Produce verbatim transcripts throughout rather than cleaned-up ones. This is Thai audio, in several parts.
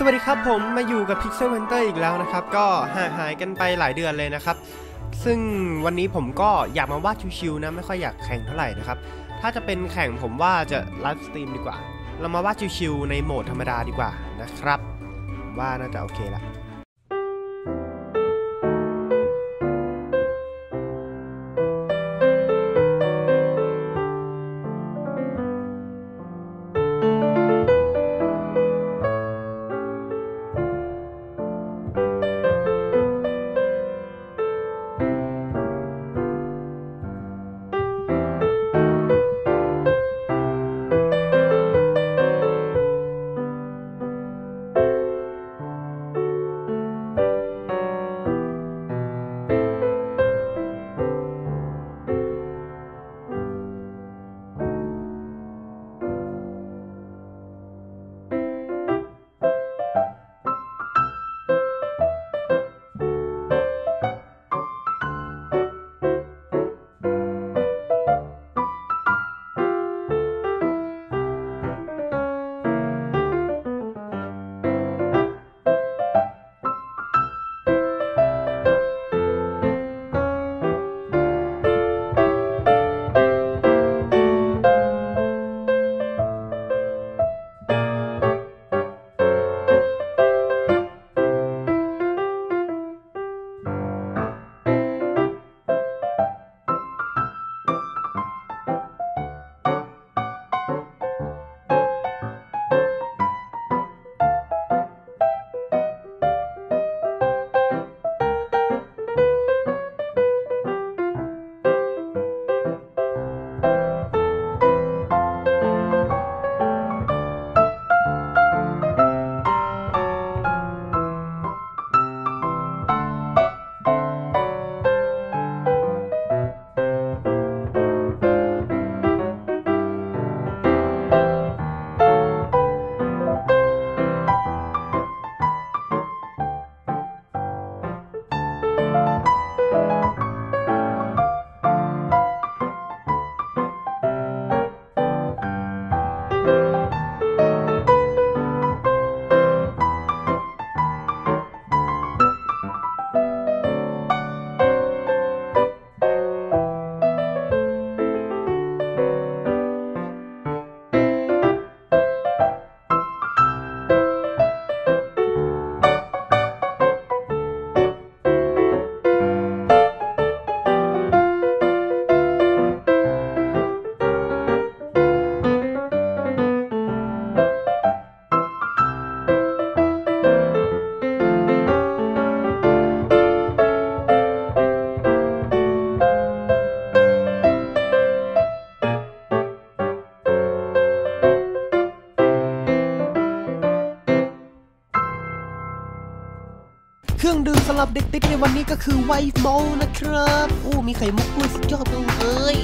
วัสดีครับผมมาอยู่กับ Pixel Hunter อีกแล้วนะครับก็ห่างหายกันไปหลายเดือนเลยนะครับซึ่งวันนี้ผมก็อยากมาวาดชิวๆนะไม่ค่อยอยากแข่งเท่าไหร่นะครับถ้าจะเป็นแข่งผมว่าจะไลฟ์สตรีมดีกว่าเรามาวาดชิวๆในโหมดธรรมดาดีกว่านะครับว่าน่าจะโอเคละเครื่องดื่มสำหรับเด็กติดในวันนี้ก็คือไวท์มอลนะครับโอ้มีไข่มุกด้วยสุดยอดเลย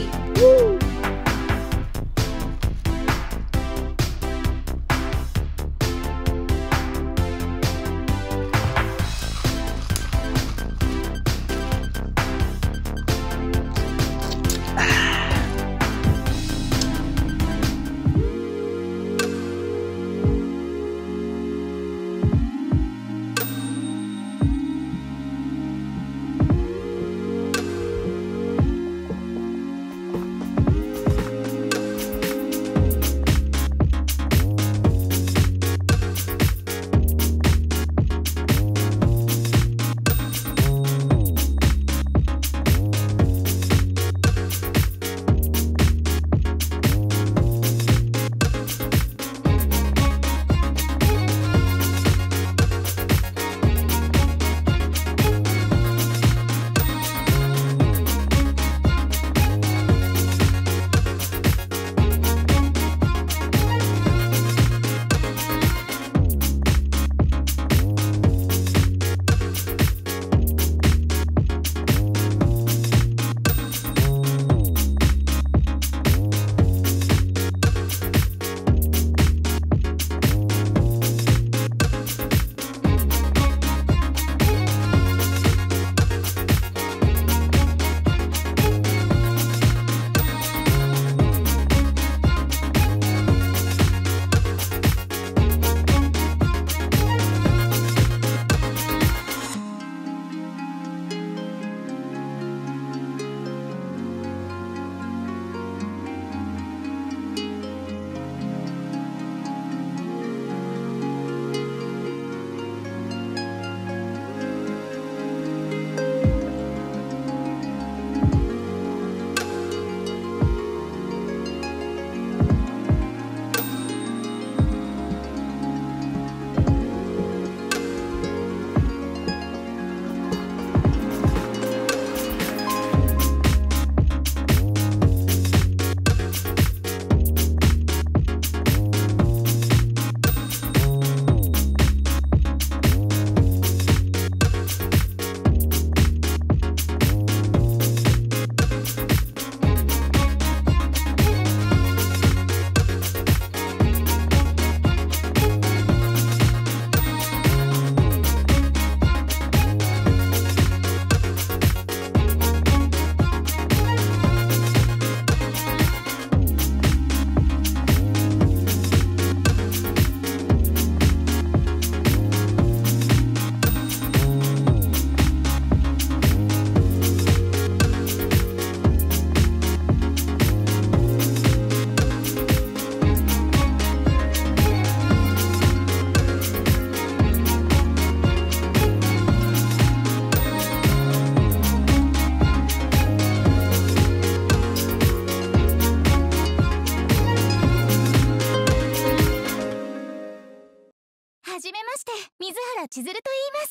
はじめまして水原千鶴と言います。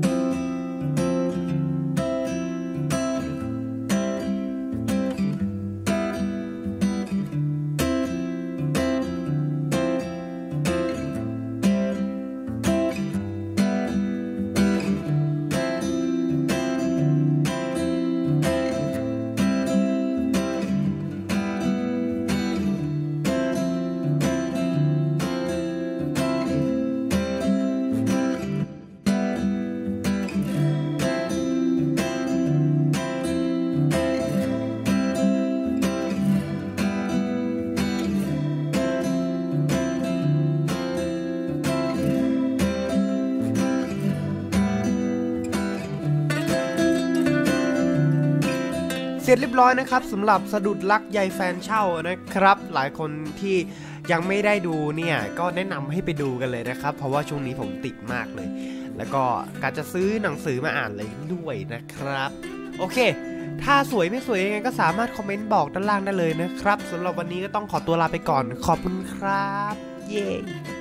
เสร็จเรียบร้อยนะครับสำหรับสะดุดรักใยแฟนเช่านะครับหลายคนที่ยังไม่ได้ดูเนี่ยก็แนะนำให้ไปดูกันเลยนะครับเพราะว่าช่วงนี้ผมติดมากเลยแล้วก็การจะซื้อหนังสือมาอ่านเลยด้วยนะครับโอเคถ้าสวยไม่สวยยังไงก็สามารถคอมเมนต์บอกด้านล่างได้เลยนะครับสำหรับวันนี้ก็ต้องขอตัวลาไปก่อนขอบคุณครับเย้